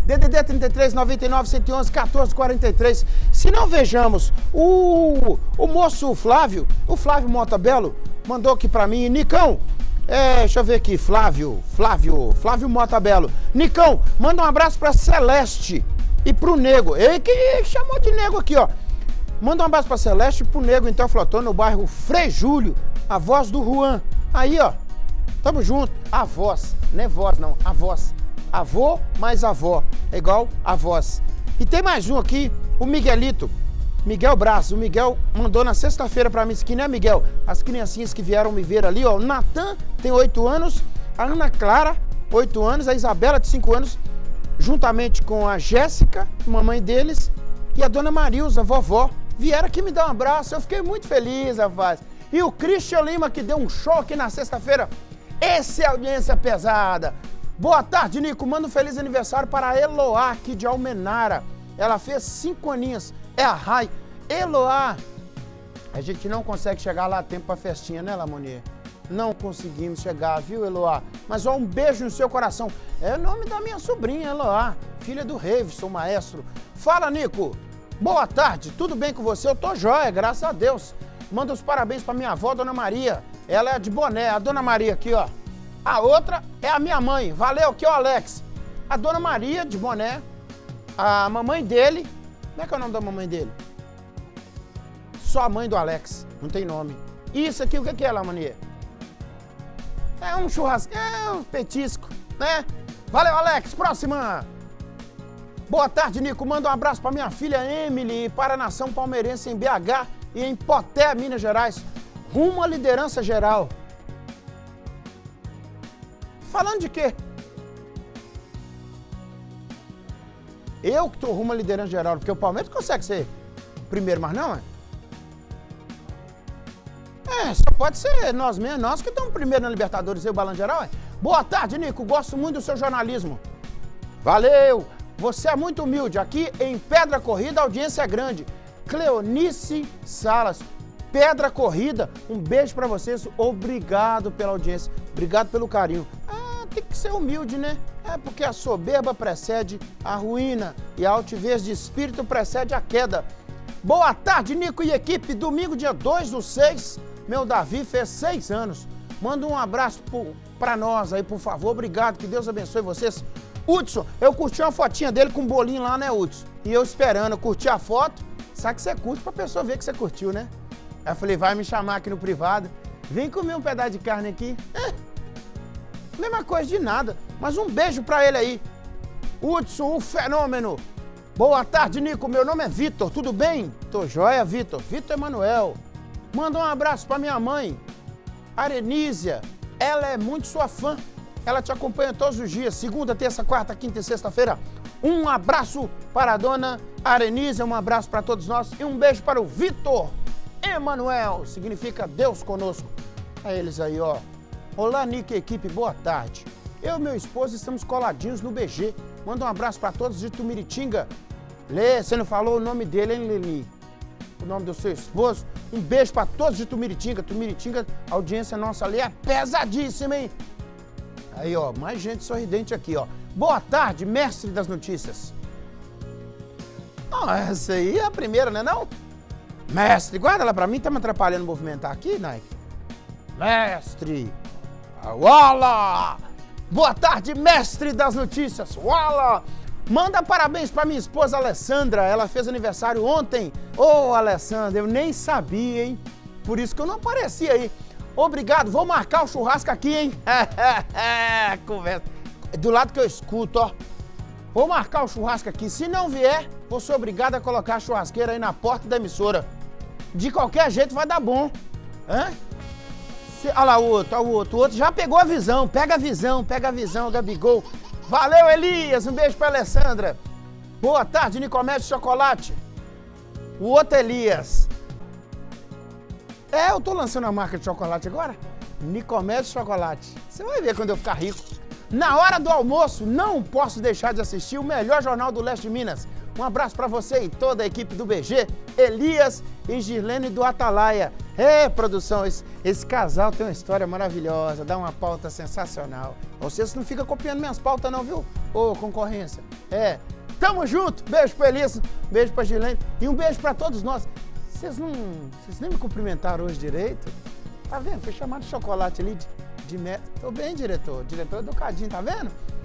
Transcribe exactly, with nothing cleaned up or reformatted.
D D D trinta e três, noventa e nove, cento e onze, quatorze, quarenta e três. Se não vejamos, o, o moço Flávio, o Flávio Motabello, mandou aqui pra mim, Nicão, é, deixa eu ver aqui, Flávio, Flávio, Flávio Motabello. Nicão, manda um abraço pra Celeste e pro Nego. Ele que chamou de Nego aqui, ó. Manda um abraço pra Celeste e pro Nego, então, Flotão, no bairro Frei Júlio, a voz do Juan. Aí, ó, tamo junto. A voz, não é voz, não, a voz. Avô mais avó, é igual a voz. E tem mais um aqui, o Miguelito, Miguel Braz. O Miguel mandou na sexta-feira pra mim, isso aqui, né, Miguel? As criancinhas que vieram me ver ali, ó. O Natan tem oito anos, a Ana Clara, oito anos, a Isabela, de cinco anos, juntamente com a Jéssica, mamãe deles, e a Dona Marilza, vovó, vieram aqui me dar um abraço. Eu fiquei muito feliz, rapaz. E o Christian Lima, que deu um show aqui na sexta-feira. Esse é audiência pesada. Boa tarde, Nico. Manda um feliz aniversário para a Eloá, aqui de Almenara. Ela fez cinco aninhos. É a Rai. Eloá. A gente não consegue chegar lá a tempo para festinha, né, Lamonier? Não conseguimos chegar, viu, Eloá? Mas ó, um beijo no seu coração. É o nome da minha sobrinha, Eloá, filha do Revson, maestro. Fala, Nico. Boa tarde. Tudo bem com você? Eu tô jóia, graças a Deus. Manda os parabéns para minha avó, Dona Maria. Ela é de Boné. A Dona Maria aqui, ó. A outra é a minha mãe. Valeu, aqui, ó, Alex. A Dona Maria, de Boné. A mamãe dele. Como é que é o nome da mamãe dele? Só a mãe do Alex. Não tem nome. Isso aqui, o que é, Lamonier? É um churrasco, é um petisco, né? Valeu, Alex. Próxima. Boa tarde, Nico. Manda um abraço para minha filha Emily e para a nação palmeirense em B H e em Poté, Minas Gerais. Rumo à liderança geral. Falando de quê? Eu que tô rumo à liderança geral, porque o Palmeiras consegue ser primeiro, mas não, é? É, só pode ser nós mesmos, nós que estamos primeiro na Libertadores e o Balanço Geral, é? Boa tarde, Nico, gosto muito do seu jornalismo. Valeu! Você é muito humilde. Aqui em Pedra Corrida a audiência é grande. Cleonice Salas, Pedra Corrida, um beijo pra vocês, obrigado pela audiência, obrigado pelo carinho. Ah, tem que ser humilde, né? É porque a soberba precede a ruína e a altivez de espírito precede a queda. Boa tarde, Nico e equipe, domingo dia dois do seis, meu Davi fez seis anos. Manda um abraço pro, pra nós aí, por favor, obrigado, que Deus abençoe vocês. Hudson, eu curti uma fotinha dele com um bolinho lá, né, Hudson? E eu esperando, eu curti a foto, sabe que você curte pra pessoa ver que você curtiu, né? Aí eu falei, vai me chamar aqui no privado, vem comer um pedaço de carne aqui. É, mesma coisa de nada, mas um beijo pra ele aí. Hudson, um fenômeno. Boa tarde, Nico, meu nome é Vitor, tudo bem? Tô joia, Vitor. Vitor Emanuel. Manda um abraço pra minha mãe, Arenísia. Ela é muito sua fã. Ela te acompanha todos os dias, segunda, terça, quarta, quinta e sexta-feira. Um abraço para a dona Arenísia, um abraço para todos nós e um beijo para o Vitor Emanuel, significa Deus conosco. É eles aí, ó. Olá, Nico e equipe, boa tarde. Eu e meu esposo estamos coladinhos no B G. Manda um abraço para todos de Tumiritinga. Lê, você não falou o nome dele, hein, Lili? O nome do seu esposo. Um beijo para todos de Tumiritinga. Tumiritinga, a audiência nossa ali é pesadíssima, hein? Aí, ó, mais gente sorridente aqui, ó. Boa tarde, mestre das notícias. Ah, essa aí é a primeira, né, não? Mestre, guarda lá pra mim, tá me atrapalhando movimentar aqui, Nike? Mestre. Wala! Boa tarde, mestre das notícias. Wala! Manda parabéns pra minha esposa Alessandra, ela fez aniversário ontem. Ô, Alessandra, eu nem sabia, hein? Por isso que eu não apareci aí. Obrigado, vou marcar o churrasco aqui, hein? Conversa. Do lado que eu escuto, ó. Vou marcar o churrasco aqui. Se não vier, vou ser obrigado a colocar a churrasqueira aí na porta da emissora. De qualquer jeito vai dar bom. Hã? Se... Olha lá o outro, olha o outro. O outro já pegou a visão. Pega a visão, pega a visão, Gabigol. Valeu, Elias. Um beijo pra Alessandra. Boa tarde, Nicomete Chocolate. O outro Elias. É, eu tô lançando a marca de chocolate agora. Nicomete Chocolate. Você vai ver quando eu ficar rico. Na hora do almoço, não posso deixar de assistir o melhor jornal do Leste de Minas. Um abraço pra você e toda a equipe do B G, Elias e Girlene do Atalaia. É, produção, esse, esse casal tem uma história maravilhosa, dá uma pauta sensacional. Vocês não ficam copiando minhas pautas não, viu? Ô, concorrência. É, tamo junto. Beijo pra Elissa, beijo pra Gilene e um beijo pra todos nós. Vocês não, vocês nem me cumprimentaram hoje direito. Tá vendo? Foi chamado de chocolate ali de, de meta. Tô bem, diretor. Diretor educadinho, tá vendo?